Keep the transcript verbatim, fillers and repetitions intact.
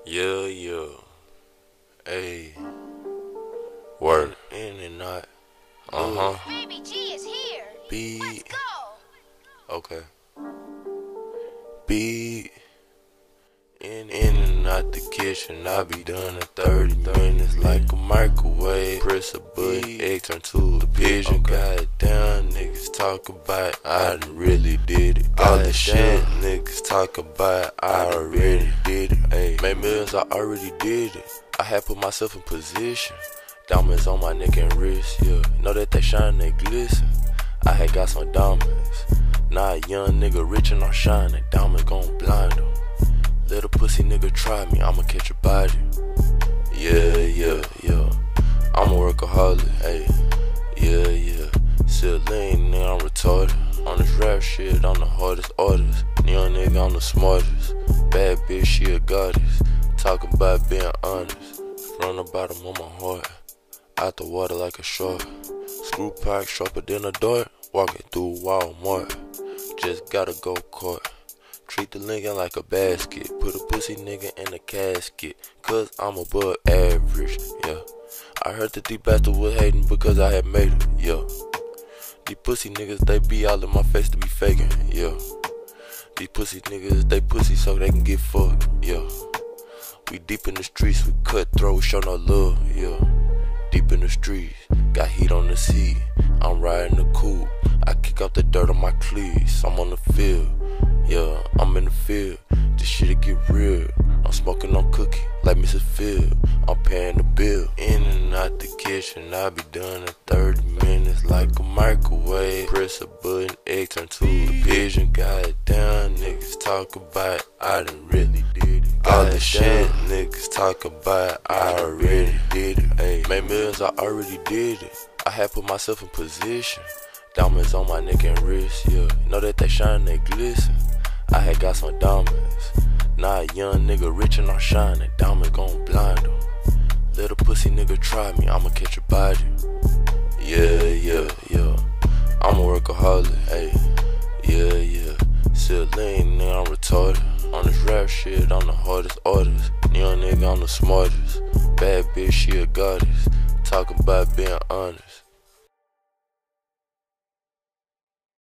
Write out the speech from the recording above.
Yeah, yeah. Hey. Word. In and not. Uh huh. Baby G is here. Beat. Let's go. Okay. Beat. In, in and out the kitchen, I be done in thirty minutes like a microwave. Press a button, egg turn to a pigeon. Okay. Goddamn, niggas talk about I done really did it. All the shit niggas talk about I already did it. Ayy, made millions, I already did it. I had put myself in position. Diamonds on my neck and wrist, yeah. Know that they shine, they glisten. I had got some diamonds. Now a young nigga rich and I'm shining. Diamonds gon' blind him. Let a pussy nigga try me, I'ma catch a body. Yeah, yeah, yeah. I'm a workaholic, ayy. Yeah, yeah. Still lean, nigga, I'm retarded. On this rap shit, I'm the hardest artist. Young nigga, I'm the smartest. Bad bitch, she a goddess. Talking about being honest. From the bottom of my heart. Out the water like a shark. Screw pack sharper than a dart. Walking through Walmart. Just gotta go kart. Treat the nigga like a basket. Put a pussy nigga in a casket. Cause I'm above average, yeah. I heard that these bastards was hating because I had made it, yeah. These pussy niggas, they be all in my face to be faking, yeah. These pussy niggas, they pussy so they can get fucked, yeah. We deep in the streets, we cutthroat, show no love, yeah. Deep in the streets, got heat on the seat. I'm riding the coupe, I kick out the dirt on my cleats. I'm on the field, yeah, I'm in the field. This shit'll get real. I'm smoking on cookie like Missus Field. I'm paying the bill. In and out the kitchen, I be done in thirty minutes like a microwave. Press a button, egg turn to a pigeon. Goddamn, niggas talk about I done really did it. All the shit niggas talk about I already did it. Ayy, made millions, I already did it. I had put myself in position. Diamonds on my neck and wrist, yeah. Know that they shine, they glisten. I had got some diamonds. Now a young nigga rich and I'm shining. Diamonds gon' blind him. Let a pussy nigga try me, I'ma catch a body. Yeah, yeah, yeah. I'm a workaholic, ayy. Yeah, yeah. Still lean, nigga, I'm retarded. On this rap shit, I'm the hardest artist. Young nigga, I'm the smartest. Bad bitch, she a goddess. Talk about being honest.